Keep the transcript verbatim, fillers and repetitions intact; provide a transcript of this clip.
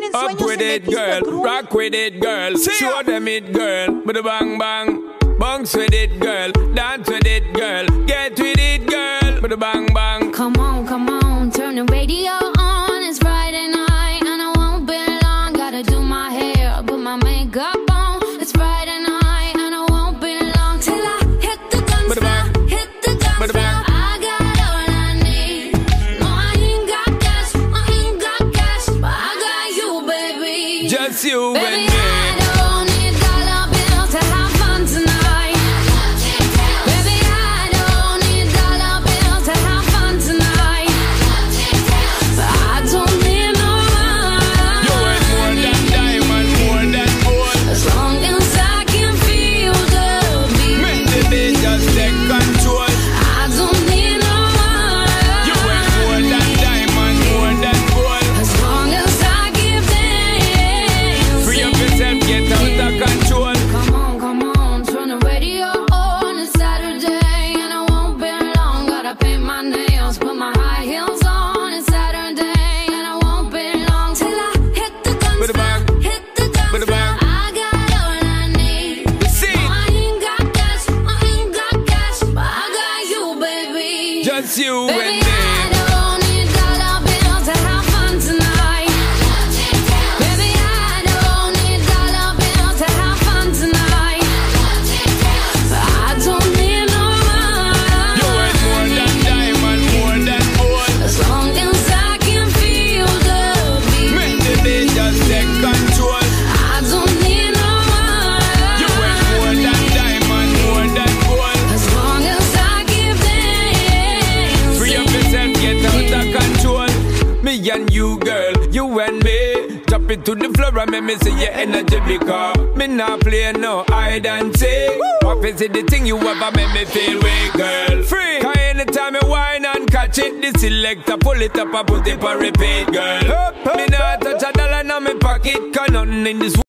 el Up sueño with se me it, quiso girl. cruel. Rock with it, girl. Show them it, girl. With a bang bang. Bounce with it, girl. Dance with it, girl. Get with it, girl. With a bang bang. Come on, come on, turn the radio on. It's Friday night and I won't be long. Gotta do my hair, put my makeup on. It's Friday night and I won't be long till I hit the dance floor, hit the dance floor. I got all I need. No, I ain't got cash, I ain't got cash, but I got you, baby. Just you Baby, and me. I don't need dollar bills to have fun tonight. Baby, I don't need dollar bills to have fun tonight. But I don't need no money. You ain't more than diamond, more than gold. As long as I can feel the beat. Make the beat just take control. I don't need no money. You ain't more than diamond, more than gold. As long as I give them. Free up yourself, get out of control. Come on, come on, turn the radio on. It's Saturday and I won't be long. Gotta paint my nails, put my high heels on. It's Saturday and I won't be long till I hit the dance With a bang. floor, hit the dance With a floor. bang. I got all I need. See, No, I ain't got cash, I ain't got cash, but I got you, baby. just you Baby, and me. I don't need dollar bills to have fun tonight. Baby, I don't need dollar bills to have fun tonight. But I don't need no You ain't more money. than diamond, more than gold. As long as I can feel the beat. Make the beat just take control. I don't need no You ain't more money. than diamond, more than gold. As long as I give them. Free up yourself, get out of control. Me and you, girl, you and me. Drop it to the floor and make me see your energy because me not play no hide and seek. What is it the thing you ever make me feel weak, girl? Free. Cause anytime you whine and catch it, the selector pull it up and put it on repeat, girl. Me not touch a dollar in my pocket, cause nothing in this